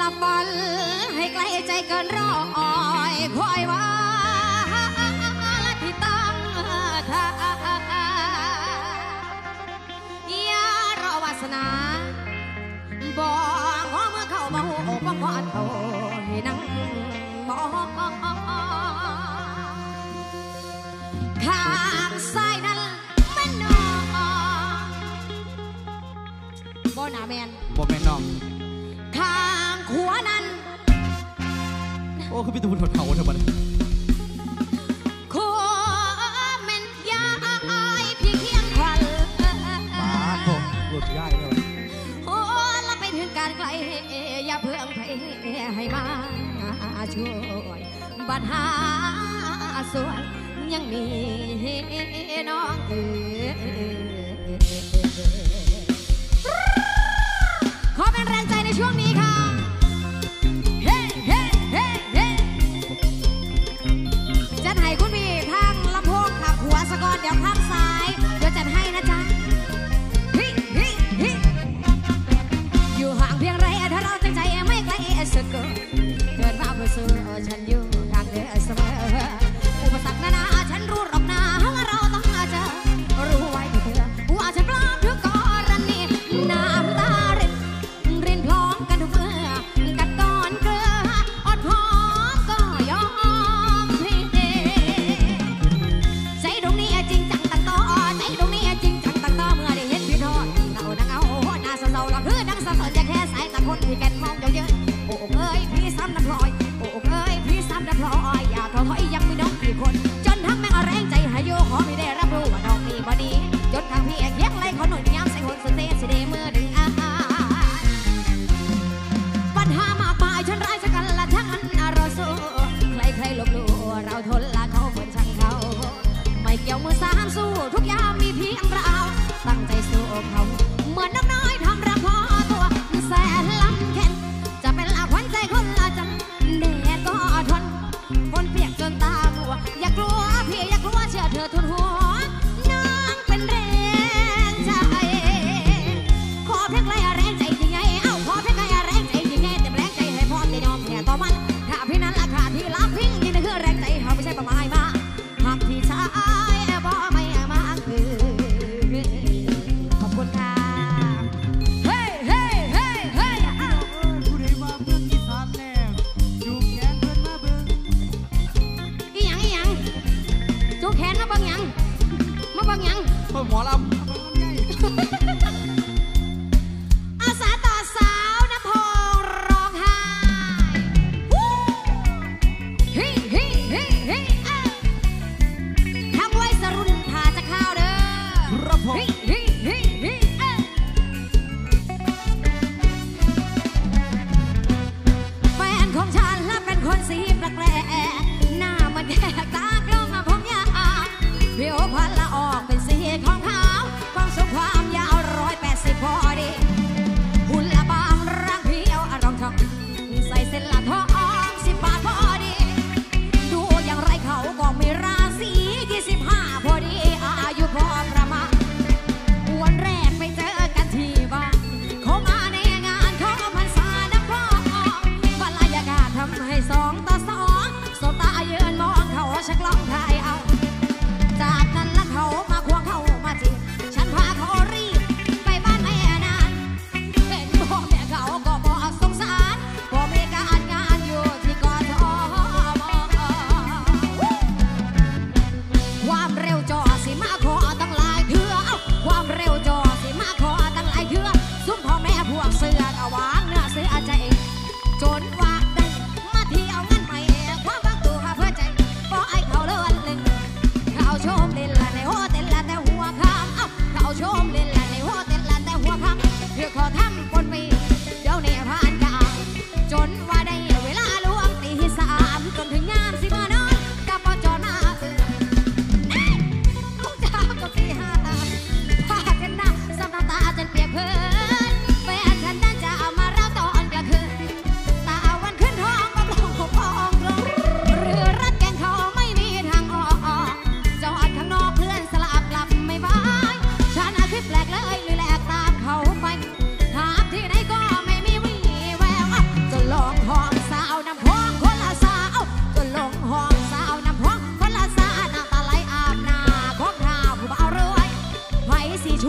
ลับฝันให้ไกลใจเกินร้อยคอยว่าและที่ตั้งท่าอย่ารอวาสนาบอกว่าเมื่อเข้ามาหูอกว่าเท่าให้นั่งมองข้างซ้ายนั้นแม่นน้องบ่หนาแมนบ่แม่นน้องข้างขวานั้นโอ้คือพี่ตูนเถาๆเถอะบัดขวาแม่นยายพี่เคียงควันมาโถ่หลุดง่ายเลยโอ้แล้วไปถึงการไกลอย่าเพิ่งให้มาช่วยบัดหาสวยยังมีน้องขอเป็นแรงใจในช่วงนี้ค่ะเฮ้เฮ้เฮ้เฮ้จัดให้คุณพี่ทางลำโพงขับหัวสะกอนเดี๋ยวข้างซ้ายเดี๋ยวจัดให้นะจ๊ะฮิฮิฮิอยู่ห่างเพียงไรถ้าเราตั้งใจไม่ไกลสักเกิดมาเพื่อสู้ฉันอยู่ทางเธอเสมออุปสรรคนานาฉันรู้หรอกนะว่าเราต้องเจอรู้ไว้เถอะ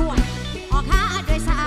วดออกหาด้วยสา